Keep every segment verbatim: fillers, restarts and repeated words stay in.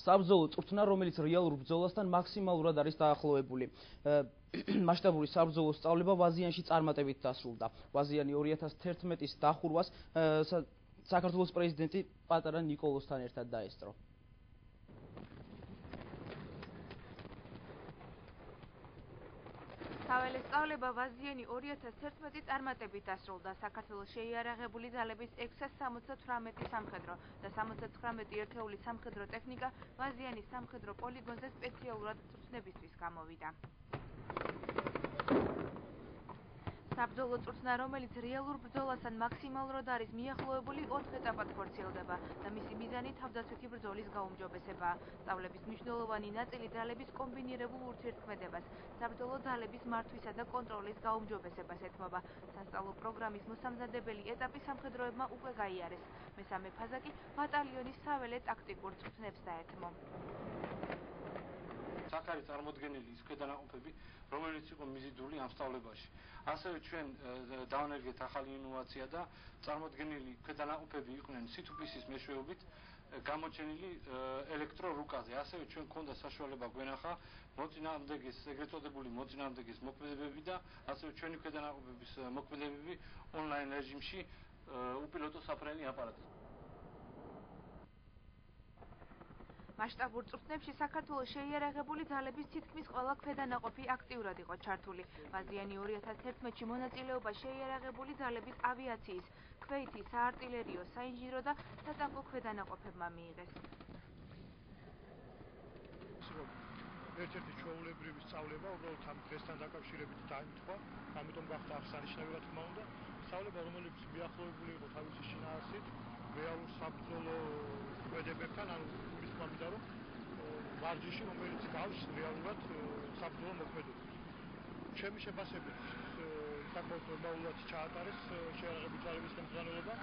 საბრძოლო წვრთნა, რომელიც რეალურ ბრძოლასთან მაქსიმალურად არის დაახლოებული. მასშტაბური საბრძოლო სწავლება ვაზიანში წარმატებით დასრულდა. ვაზიანი ორი ათას თერთმეტის დახურვას საქართველოს პრეზიდენტი პატარა ნიკოლოსთან ერთად დაესწრო. საველე სწავლება ვაზიანი ორი ათას თერთმეტი წარმატებით დასრულდა. საქართველოს შეიარაღებული ძალების ექვსას სამოცდათვრამეტი სამხედრო და სამოცდათხრამეტი ერთეული სამხედრო ტექნიკა ვაზიანის სამხედრო პოლიგონზე სპეციალურად წვრთნებისთვის გამოვიდა. საბრძოლო წვრთნა, რომელიც რეალურ ბრძოლასთან მაქსიმალურად არის მიახლოებული, ოთხ ეტაპად ხორციელდება და მისი მიზანი თავდაცვითი ბრძოლის გაუმჯობესებაა. სწავლების მნიშვნელოვანი ნაწილი ძალების კომბინირებულ ურთიერთქმედებას, საბრძოლო ძალების მართვისა და კონტროლის გაუმჯობესებას ეთმობა. სასწავლო პროგრამის მოსამზადებელი ეტაპი სამხედროებმა უკვე გაიარეს. მესამე ფაზა კი ბატალიონის საველე ტაქტიკურ წვრთნებს დაეთმო. აქ არის წარმოდგენილი ის ქვედანაყოფები, რომელიც იყო მიზიდული ამ სწავლებაში. ასევე ჩვენ დავანერგეთ ახალი ინოვაცია და წარმოდგენილი ქვედანაყოფები იყვნენ სითუფისის მეშვეობით გამოჩენილი ელექტრორუკაზე. ასევე ჩვენ გქონდა საშუალება გვენახა მოწინააღმდეგეს, ეგრეთ წოდებული მოწინააღმდეგეს მოქმედებები და ასევე ჩვენი ქვედანაყოფების მოქმედებები ონლაინ რეჟიმში უპილოტო საფრენი აპარატით. მასშტაბურ წვრთნებში საქართველოს შეიარაღებული ძალების თითქმის ყველა ქვედანაყოფი აქტიურად იყო ჩართული. ვაზიანი ორი ათას თერთმეტში მონაწილეობა შეიარაღებული ძალების ავიაციის, ქვეითი, საარტილერიო, საინჟინრო და სატანკო ქვედანაყოფებმა მიიღეს. ერთ-ერთი ჩვეულებრივი სწავლება უბრალოდ ამ დღესთან დაკავშირებით დაემთხვა, ამიტომ გახდა აღსანიშნავი, რა თქმა უნდა, სწავლება, რომელიც მიახლოებული იყო თავისი შინაარსით რეალურ საბრძოლო ქმედებებთან, ანუ ის თქმამიდა, რომ ვარჯიში, რომელიც გავს რეალურად საბრძოლო მოქმედებას. ჩემი შეფასებით საკმაოდ ნორმალურად ჩაატარეს შეიარაღებული ძალების ხელმძღვანელობა.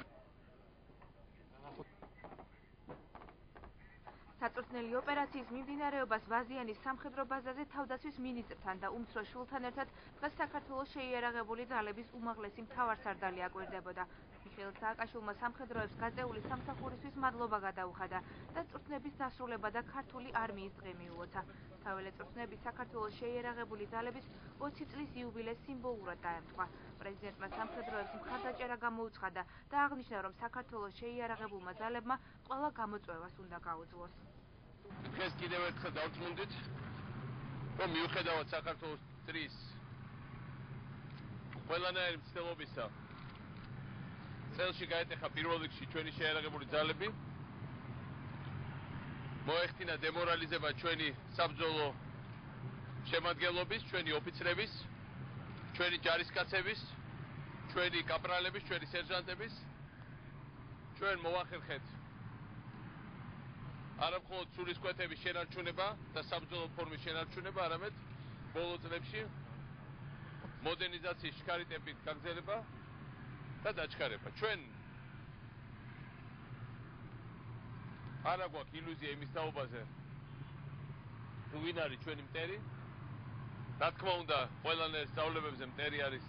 საწვრთნელი ოპერაციის მიმდინარეობას ვაზიანის სამხედრო ბაზაზე თავდაცვის მინისტრთან და უმცროს შვილთან ერთად დღეს საქართველოს შეიარაღებული ძალების უმაღლესი მთავარსარდალი აკვირდებოდა. მიხეილ სააკაშვილმა სამხედროებს გაწეული სამსახურისთვის მადლობა გადაუხადა და წვრთნების დასრულება და ქართული არმიის დღე მიუოცა. საველე წვრთნები საქართველოს შეიარაღებული ძალების ოცი წლის იუბილეს სიმბოლურად დაემთხვა. პრეზიდენტმა სამხედროებს მხარდაჭერა გამოუცხადა და აღნიშნა, რომ საქართველოს შეიარაღებულმა ძალებმა ყველა გამოწვევას უნდა გაუძლოს. დღეს კიდევ ერთხელ დავწმუნდით, რომ მიუხედავად საქართველოს წრის ყველანაირი მცდელობისა, წელში გაეტეხა პირველ რიგში ჩვენი შეიარაღებული ძალები, მოეხდინა დემორალიზება ჩვენი საბრძოლო შემადგენლობის, ჩვენი ოფიცრების, ჩვენი ჯარისკაცების, ჩვენი კაპრალების, ჩვენი სერჟანტების, ჩვენ მოვახერხეთ არა მხოლოდ სულისკვეთების შენარჩუნება და საბრძოლო ფორმის შენარჩუნება, არამედ ბოლო წლებში მოდერნიზაციის შქარიტებით გაგრძელება და დაჩქარება. ჩვენ არა გვაქვს ილუზია იმის თაობაზე, თუ ვინ არის ჩვენი მტერი. რა თქმა უნდა, ყველანაირ სწავლებებზე მტერი არის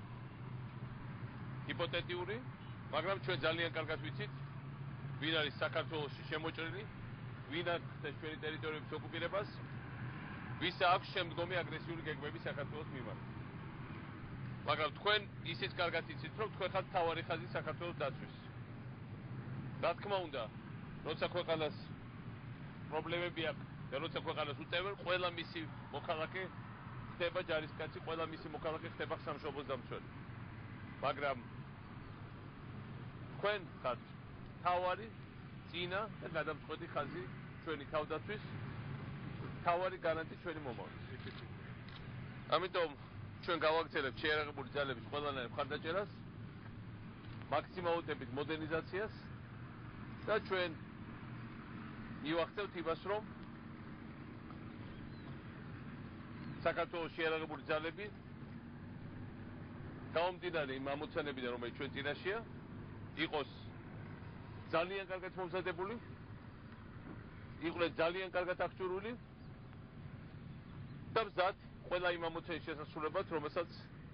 ჰიპოთეტიური, მაგრამ ჩვენ ძალიან კარგად ვიცით, ვინ არის საქართველოში შემოჭრილი, ვინ ახდენს ჩვენი ტერიტორიების ოკუპირებას, ვისა აქვს შემდგომი აგრესიული გეგმები საქართველოს მიმართ. მაგრამ თქვენ ისიც კარგად იცით, რომ თქვენ ხართ მთავარი ხაზი საქართველოს დაცვის. რა თქმა უნდა, როცა ქვეყანას პრობლემები აქვს და როცა ქვეყანას უწევენ, ყველა მისი მოქალაქე ხდება ჯარისკაცი, ყველა მისი მოქალაქე ხდება სამშობლოს დამცველი. მაგრამ თქვენ ხართ მთავარი წინა და გადამწყვეტი ხაზი ჩვენი თავდაცვის, მთავარი გარანტი ჩვენი მომავლის. ამიტომ ჩვენ გავაგრძელებთ შეიარაღებული ძალების ყველანაირ მხარდაჭერას, მაქსიმალურობით მოდერნიზაციას და ჩვენ მივახცევთ იმას, რომ საქართველოს შეიარაღებული ძალები გამომდინარე იმ ამოცანებიდან, რომელიც ჩვენ წინაშეა, იყოს ძალიან კარგად მომზადებული, იყვნენ ძალიან კარგად აღჭურვილი და მზად ყველა იმ ამოცანის შესასრულებლად, რომელსაც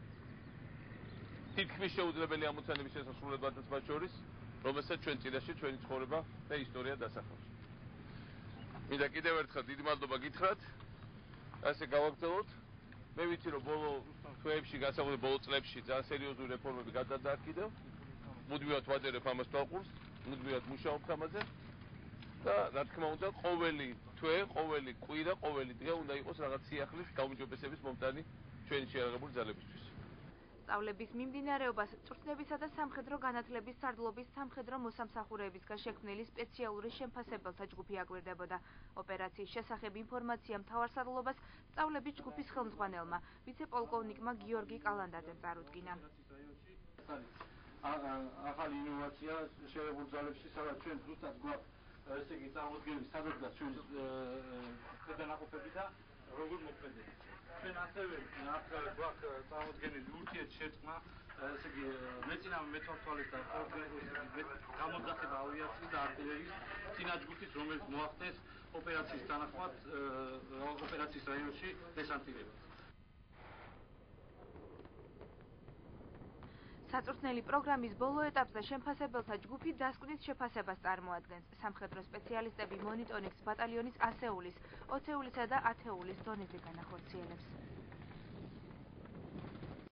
თითქმის შეუძლებელი ამოცანების შესასრულებლადაც მათ შორის, რომელსაც ჩვენ წინაშე ჩვენი ცხოვრება და ისტორია დასახავს. მინდა კიდევ ერთხელ დიდი მადლობა გითხრათ. ასე გავაგრძელოთ. მე ვიცი რომ ბოლო თვეებში, განსაკუთრებით ბოლო წლებში ძალიან სერიოზული რეფორმები გადადა აქ კიდევ. მუდმივად ვაჭერებ ამას თვალყურს, მუდმივად მუშაობთ ამაზე. და რა თქმა უნდა, ყოველი თვე, ყოველი კვირა, ყოველი დღე უნდა იყოს რაღაც სიახლის გაუმჯობესების მომტანი ჩვენი შეიარაღებული ძალებისთვის. სწავლების მიმდინარეობას წვრთნებისა და სამხედრო განათლების სარდლობის სამხედრო მოსამსახურეებისგან შექმნილი სპეციალური შემფასებელთა ჯგუფი აკვირდებოდა. ოპერაციის შესახებ ინფორმაცია მთავარსარდლობას სწავლების ჯგუფის ხელმძღვანელმა, ვიცე-პოლკოვნიკმა გიორგი კალანდაძემ წარუდგინა. ახალი ინოვაცია შეიარაღებულ ძალებში, სადაც ჩვენ ზუსტად გვაქვს ესე იგი წარმოდგენილი სადღაც ჩვენ ქვედანაყოფები და როგორ მოქმედებს. ჩვენ ასევე აქ გვაქვს წარმოდგენილი ურთიერთშერწყმა, ესე იგი მეწინავე მეთვალთვალის და გამოძახება ავიაციის და артиლერიის წინაჯგუფის, რომელიც მოახდენს ოპერაციის თანახმად ოპერაციის რაიონში დესანტირებას. საწვრთნელი პროგრამის ბოლო ეტაპზე შემფასებელთა ჯგუფი დასკვნის შეფასებას წარმოადგენს. სამხედრო სპეციალისტები მონიტორინგს ბატალიონის ასეულის, ოცეულისა და ათეულის დონეზე განახორციელებს.